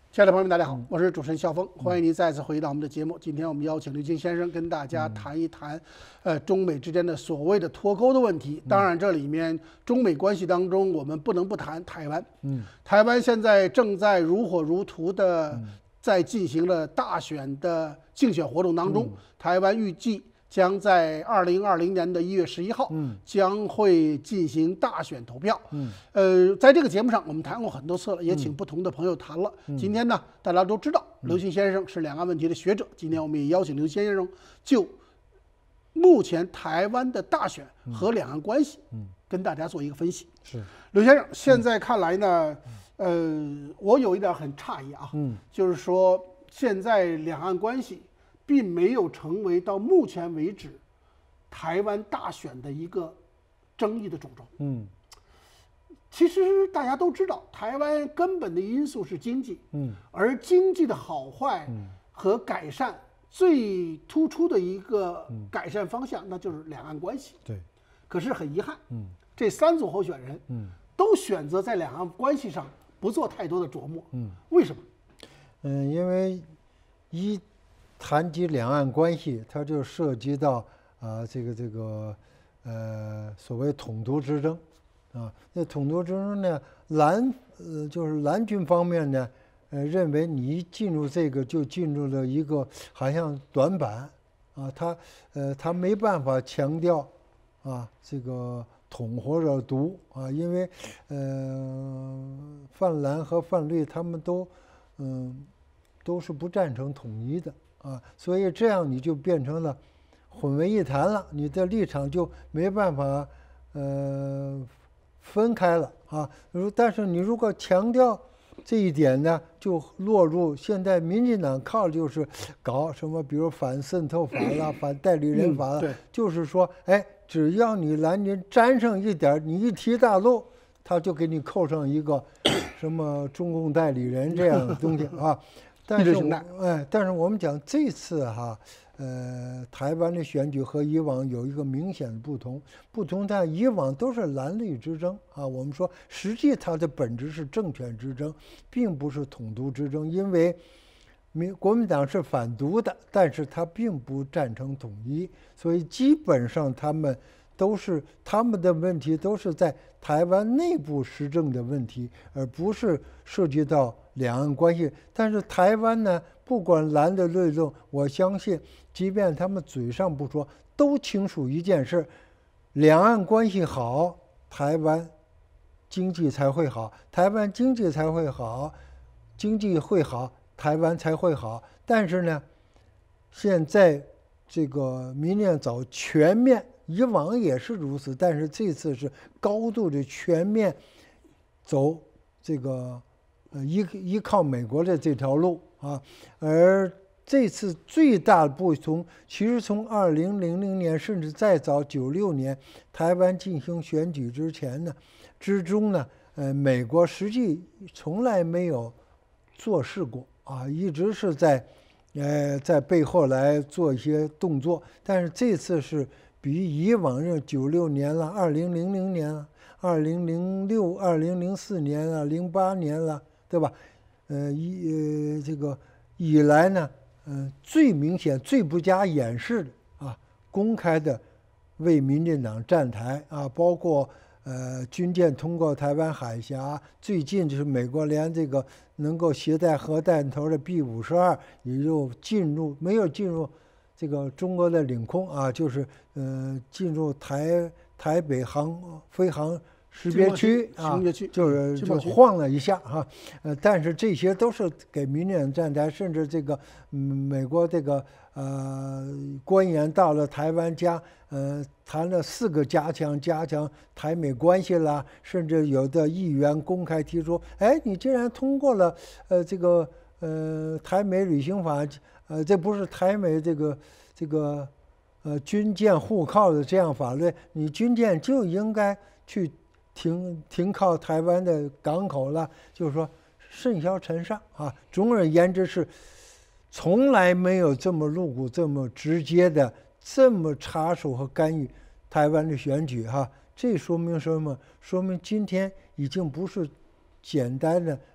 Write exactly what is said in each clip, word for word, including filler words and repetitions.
亲爱的朋友们，大家好，我是主持人肖峰，欢迎您再次回到我们的节目。今天我们邀请刘金先生跟大家谈一谈，呃，中美之间的所谓的脱钩的问题。当然，这里面中美关系当中，我们不能不谈台湾。嗯，台湾现在正在如火如荼的在进行了大选的竞选活动当中。台湾预计将在二零二零年的一月十一号，嗯，将会进行大选投票。嗯，呃，在这个节目上，我们谈过很多次了，也请不同的朋友谈了。嗯、今天呢，大家都知道，刘庆先生是两岸问题的学者。今天我们也邀请刘先生就目前台湾的大选和两岸关系，嗯，跟大家做一个分析。 是， 刘先生，现在看来呢，呃，我有一点很诧异啊，嗯，就是说现在两岸关系并没有成为到目前为止台湾大选的一个争议的主轴。嗯，其实大家都知道，台湾根本的因素是经济，嗯，而经济的好坏和改善最突出的一个改善方向，那就是两岸关系。 对， 可是很遗憾，嗯，这三组候选人，嗯，都选择在两岸关系上不做太多的琢磨。嗯，为什么？ 嗯，因为一谈及两岸关系，它就涉及到啊、呃、这个这个呃所谓统独之争啊。那统独之争呢，蓝呃就是蓝军方面呢，呃认为你一进入这个就进入了一个好像短板啊，他呃他没办法强调啊这个统或者独啊，因为呃泛蓝和泛绿他们都嗯、呃、都是不赞成统一的。啊，所以这样你就变成了混为一谈了，你的立场就没办法呃分开了啊。如但是你如果强调这一点呢，就落入现在民进党靠就是搞什么，比如反渗透法啦、反代理人法啦， 嗯、 就是说，哎，只要你蓝军沾上一点，你一提大陆，他就给你扣上一个什么中共代理人这样的东西啊。但是我，哎，但是我们讲这次哈，呃，台湾的选举和以往有一个明显的不同，不同在以往都是蓝绿之争啊。我们说，实际它的本质是政权之争，并不是统独之争，因为民国民党是反独的，但是他并不赞成统一，所以基本上他们都是他们的问题都是在台湾内部施政的问题，而不是涉及到两岸关系。但是台湾呢，不管蓝的绿的，我相信，即便他们嘴上不说，都清楚一件事：两岸关系好，台湾经济才会好；台湾经济才会好，经济会好，台湾才会好。但是呢，现在这个民进党全面。以往也是如此，但是这次是高度的全面走这个呃依依靠美国的这条路啊。而这次最大的不同，其实从二零零零年甚至再早九六年台湾进行选举之前呢，之中呢，呃，美国实际从来没有做事过啊，一直是在呃在背后来做一些动作，但是这次是。比以往这九六年了、二零零零年了、二零零六、二零零四年了、零八年了，对吧？呃，一呃这个以来呢，呃，最明显、最不加掩饰的啊，公开的为民进党站台啊，包括呃军舰通过台湾海峡，最近就是美国连这个能够携带核弹头的 B 五十二也就进入，没有进入。这个中国的领空啊，就是呃进入台台北航飞航识别区啊，就是就晃了一下哈、啊，呃，但是这些都是给民进党站台，甚至这个嗯美国这个呃官员到了台湾家，呃谈了四个加强加强台美关系啦，甚至有的议员公开提出，哎，你既然通过了呃这个呃台美旅行法。呃，这不是台美这个这个呃军舰互靠的这样法律，你军舰就应该去停停靠台湾的港口了，就是说甚嚣尘上啊。总而言之是，从来没有这么露骨、这么直接的、这么插手和干预台湾的选举哈、啊。这说明什么？说明今天已经不是简单的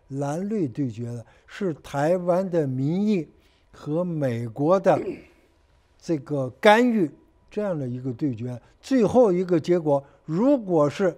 蓝绿对决的，是台湾的民意和美国的这个干预这样的一个对决。最后一个结果，如果是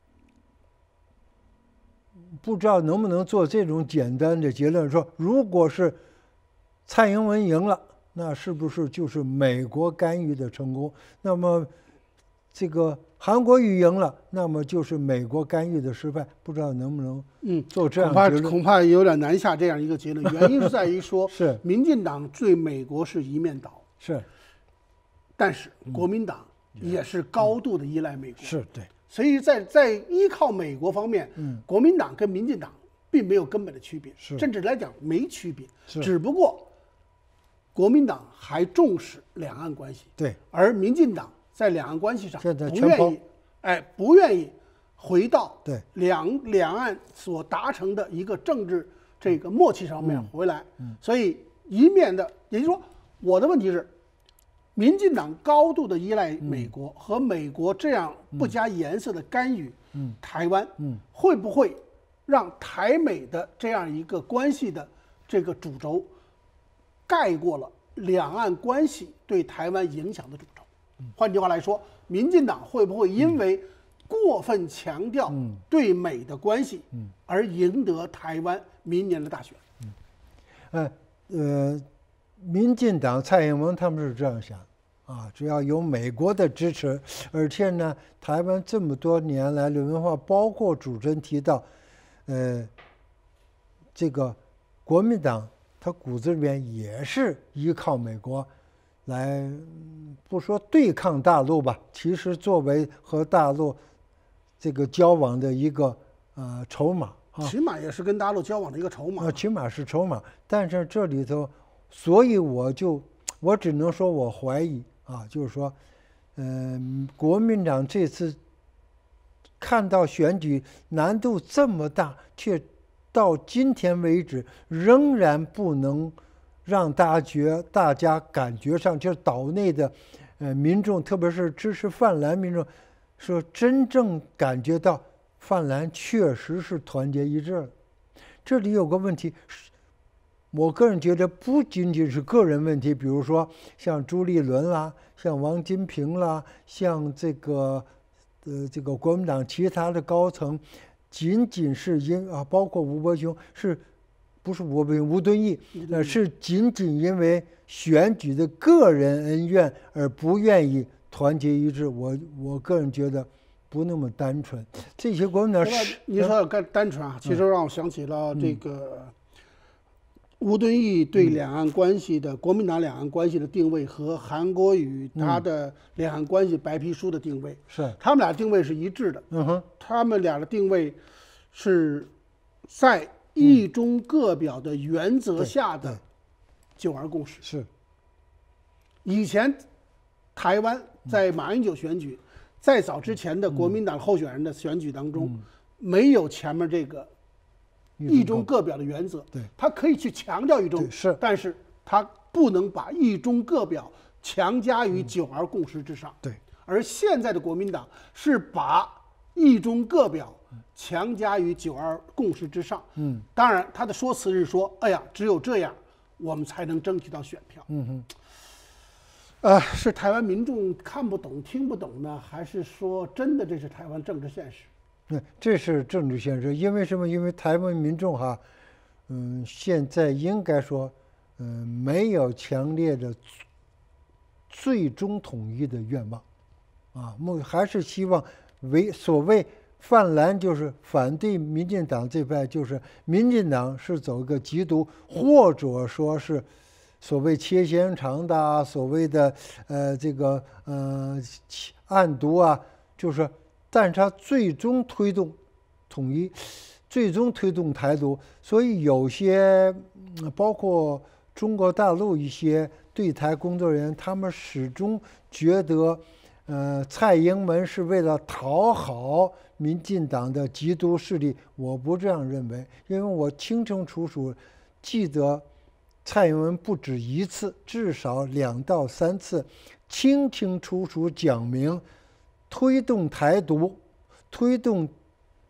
不知道能不能做这种简单的结论，说如果是蔡英文赢了，那是不是就是美国干预的成功？那么这个韩国瑜赢了，那么就是美国干预的失败。不知道能不能嗯做这样的结论？ 恐怕恐怕有点难下这样一个结论。原因是在于说， 是民进党对美国是一面倒， 是， 但是国民党也是高度的依赖美国， 是对。 所以在在依靠美国方面，嗯，国民党跟民进党并没有根本的区别，甚至来讲没区别，只不过国民党还重视两岸关系， 对， 而民进党在两岸关系上不愿意，哎，不愿意回到对两两岸所达成的一个政治这个默契上面回来，嗯嗯、所以一面的，也就是说，我的问题是。民进党高度的依赖美国，嗯、和美国这样不加颜色的干预，嗯、台湾，嗯、会不会让台美的这样一个关系的这个主轴盖过了两岸关系对台湾影响的主轴？嗯、换句话来说，民进党会不会因为过分强调对美的关系，嗯、而赢得台湾明年的大选？ 嗯，呃呃。民进党蔡英文他们是这样想，啊，只要有美国的支持，而且呢，台湾这么多年来的文化，包括主持人提到，呃，这个国民党他骨子里面也是依靠美国来，不说对抗大陆吧，其实作为和大陆这个交往的一个呃筹码啊， 起码也是跟大陆交往的一个筹码， 啊，起码是筹码，但是这里头。所以我就，我只能说我怀疑啊，就是说，嗯、呃，国民党这次看到选举难度这么大，却到今天为止仍然不能让大家觉大家感觉上，就是岛内的呃民众，特别是支持泛蓝民众，说真正感觉到泛蓝确实是团结一致了。这里有个问题。我个人觉得不仅仅是个人问题，比如说像朱立伦啦，像王金平啦，像这个呃这个国民党其他的高层，仅仅是因啊，包括吴伯雄，是不是吴伯雄？吴敦义，呃，是仅仅因为选举的个人恩怨而不愿意团结一致。我我个人觉得不那么单纯。这些国民党是你说要单单纯啊，其实让我想起了这个。嗯吴敦义对两岸关系的、嗯、国民党两岸关系的定位和韩国瑜他的两岸关系白皮书的定位是、嗯， 他们俩定位是一致的。 嗯哼， 他们俩的定位是在一中各表的原则下的九二共识。 是。 以前台湾在马英九选举，在早之前的国民党候选人的选举当中，嗯、没有前面这个。一中各表的原则， 对， 他可以去强调一中， 是， 但是他不能把一中各表强加于九二共识之上， 对。 而现在的国民党是把一中各表强加于九二共识之上，嗯，当然他的说辞是说，哎呀，只有这样，我们才能争取到选票， 嗯哼。 呃，是台湾民众看不懂、听不懂呢，还是说真的这是台湾政治现实？ 那这是政治现实，因为什么？因为台湾民众哈，嗯，现在应该说，嗯，没有强烈的最终统一的愿望，啊，目还是希望为所谓泛蓝就是反对民进党这派，就是民进党是走一个极独，或者说是所谓切香肠的，所谓的呃这个呃暗独啊，就是。但是它最终推动统一，最终推动台独，所以有些包括中国大陆一些对台工作人员，他们始终觉得，呃，蔡英文是为了讨好民进党的极独势力。我不这样认为，因为我清清楚楚记得蔡英文不止一次，至少两到三次，清清楚楚讲明。推动台独，推动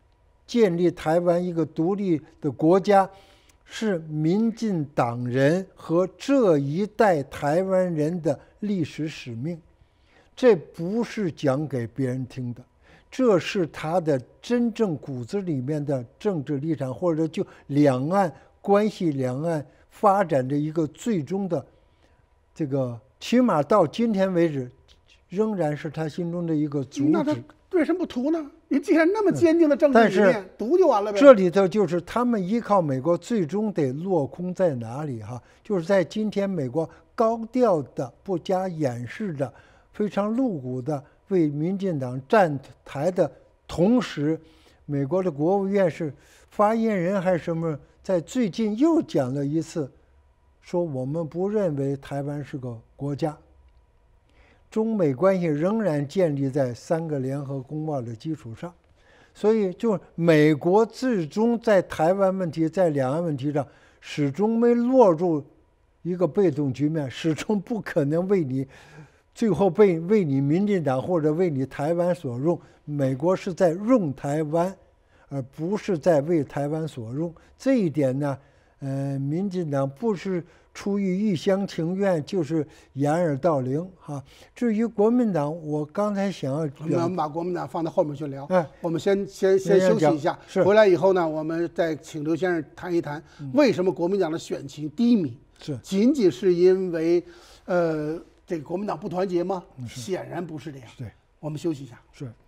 建立台湾一个独立的国家，是民进党人和这一代台湾人的历史使命。这不是讲给别人听的，这是他的真正骨子里面的政治立场，或者就两岸关系、两岸发展的一个最终的这个，起码到今天为止，仍然是他心中的一个主旨。 那他为什么不图呢？你既然那么坚定的政治理念，读就完了呗。 这里头就是他们依靠美国，最终得落空在哪里？哈，就是在今天美国高调的、不加掩饰的、非常露骨的为民进党站台的同时，美国的国务院是发言人还是什么，在最近又讲了一次，说我们不认为台湾是个国家。中美关系仍然建立在三个联合公报的基础上，所以就美国最终在台湾问题、在两岸问题上始终没落入一个被动局面，始终不可能为你最后被为你民进党或者为你台湾所用。美国是在用台湾，而不是在为台湾所用。这一点呢，呃，民进党不是出于一厢情愿，就是掩耳盗铃哈。至于国民党，我刚才想要我们把国民党放到后面去聊。 哎， 我们先先先休息一下，回来以后呢，我们再请刘先生谈一谈为什么国民党的选情低迷？ 是仅仅是因为，呃，这个国民党不团结吗？显然不是这样。 对， 我们休息一下。 是。